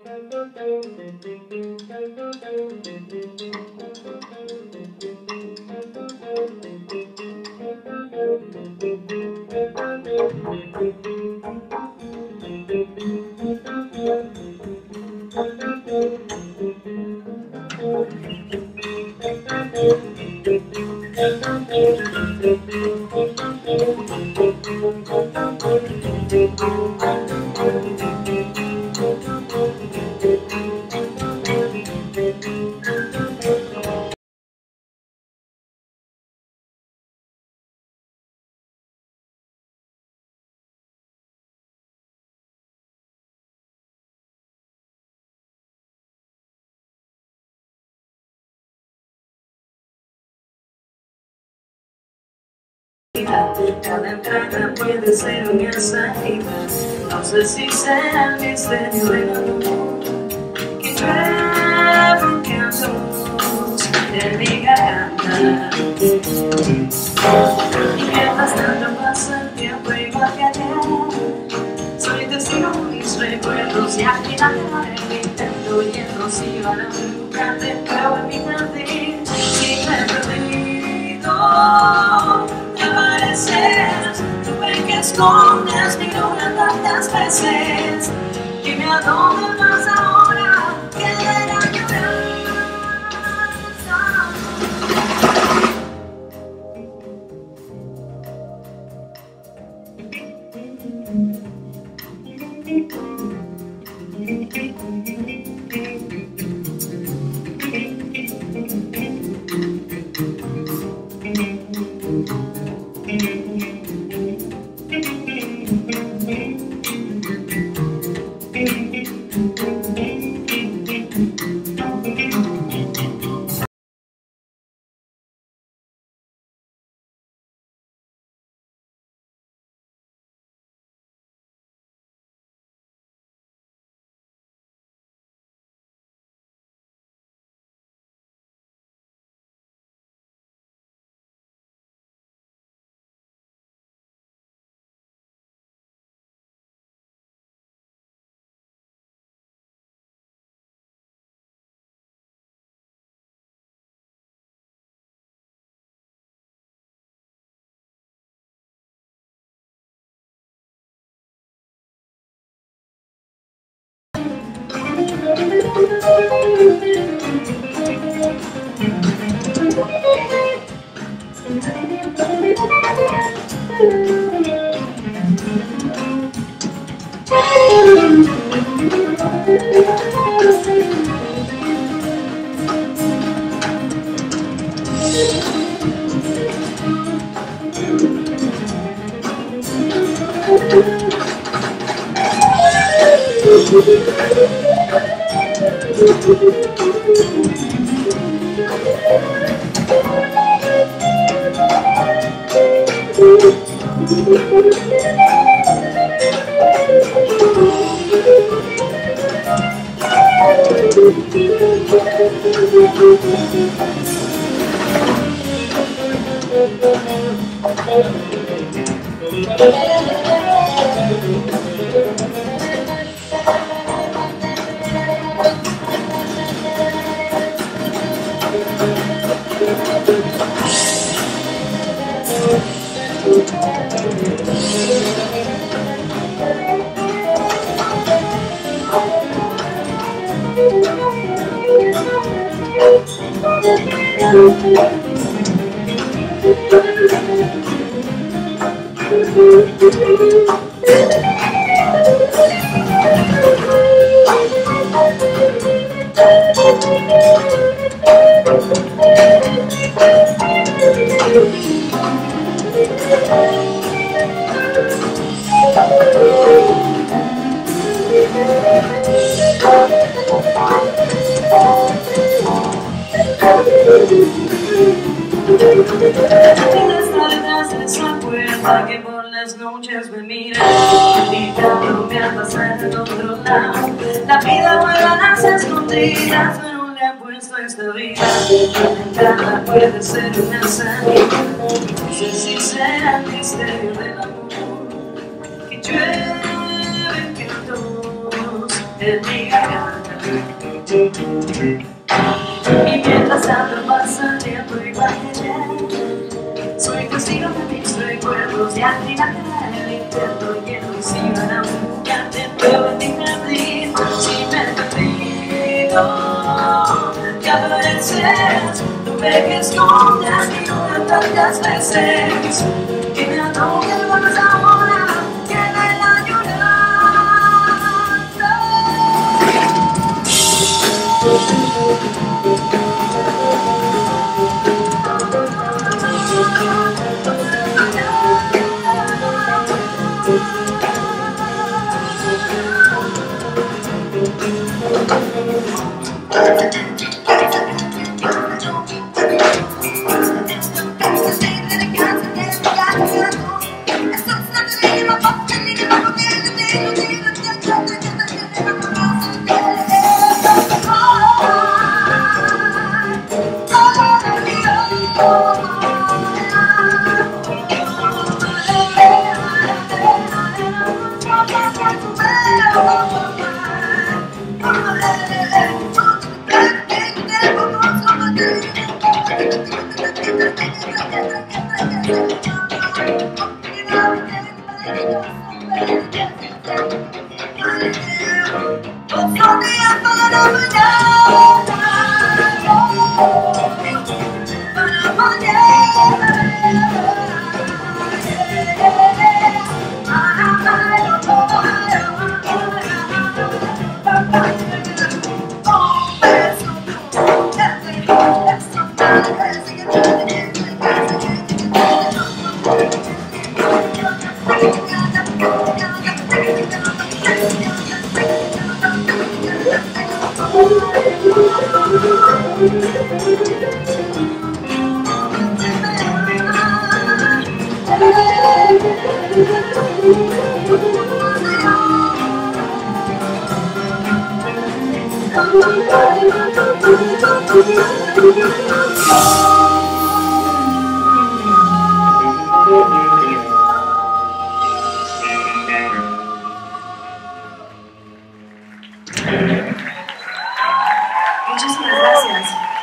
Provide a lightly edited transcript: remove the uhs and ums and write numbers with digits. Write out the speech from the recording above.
Cada entrada puede ser una salida. No sé si sea el misterio del amor que llueve cantos de mi garganta. Y mientras tanto pasa el tiempo igual que ayer, soy testigo de mis recuerdos y al final el intento y el rocío a la nunca te veo en mi jardín y me he perdido. Tuve que escondes mi luna tantas veces. Dime a dónde vas ahora, que era llorar. Está detrás de esa puerta que por las noches me mira, invitándome a pasar al otro lado. La vida vuela a las escondidas, pero le ha puesto esta vida. La entrada puede ser una salida. No sé si será el misterio del amor que llueve cantos en mi garganta. Y mientras tanto pasa el tiempo igual que ayer, soy testigo de mis recuerdos y al final del intento lleno y si van a buscarte nuevo en mi jardín. Si me perdido que apareces, no ve que escondas mi duda tantas veces, que me atrofia el vuelves ahora, que me la llorando. Muchísimas gracias.